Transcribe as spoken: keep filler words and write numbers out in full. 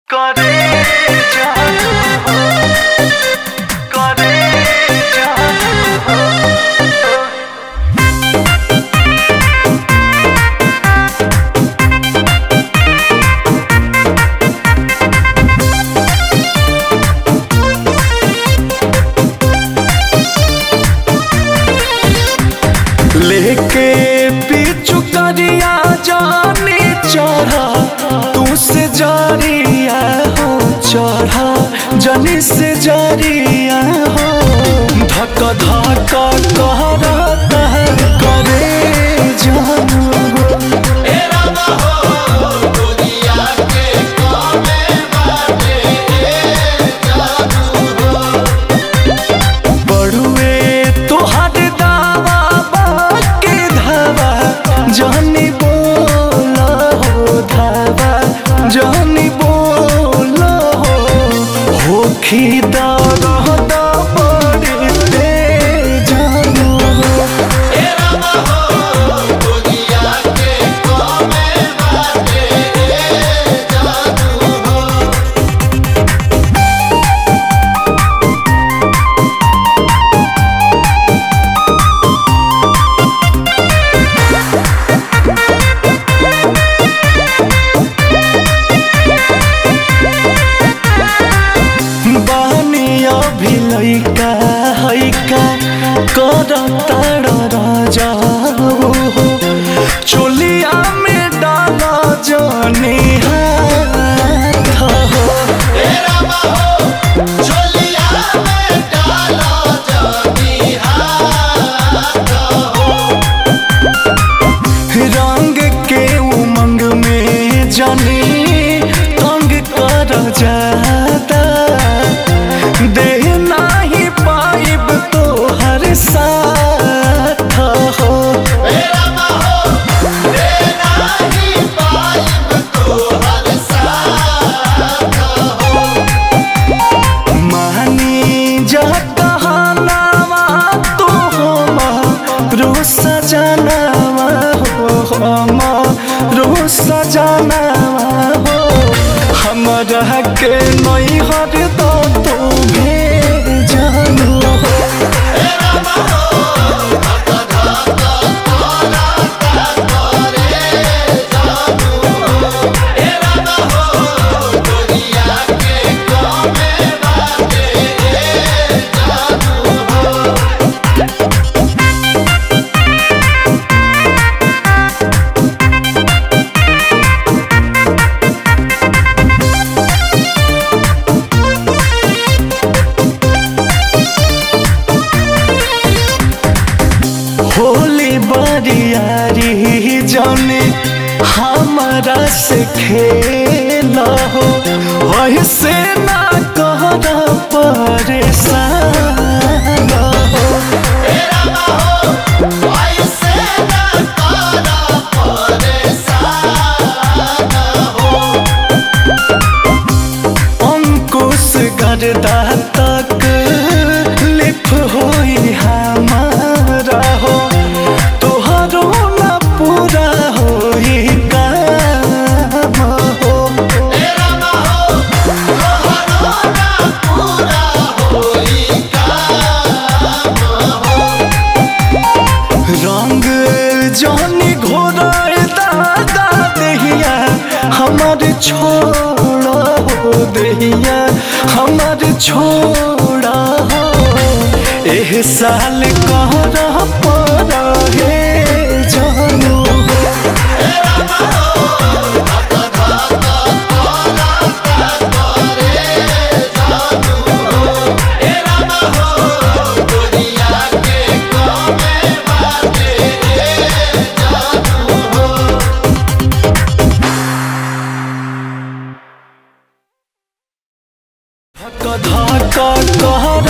करे जादू हो, करे जादू हो। लेके पीछू करिया जाने चढ़ा तू से जारिया हो, चढ़ा जनी से जारिया हो। धक धक कहरता है करे जानू हो। बड़ुए तोहर दावा बाके धावा जानी बोला हो, धावा जानी बोला हो। होखी दर्द बड़ी तेज जानू हो। बानिया भी लइका हइका करता राजा हो। चोलिया में डाला जानी हाथ हो। रंग के उमंग में जानी तंग कर जाता, देह नाही पाइब तो हर साथ हो। मानी जा कहनावा तो हमरो सजनावा हो, हमरो सजनावा हो। हमरा के नहीं हर दो तो जानू हो। होली बरियारी जाने हमारा से खेला हो, वैसे ना कहना परेशान हो। अंकुश गर्दा तक लिप होई हमारा हो, तोहरो ना पूरा होई काम हो। रंग जानी घोराए दादा दहिया हमार छोड़ा हो, दहिया हमार छोड़ा हो। एह साल कहरा पर हे जानू हो। धक धक कहरा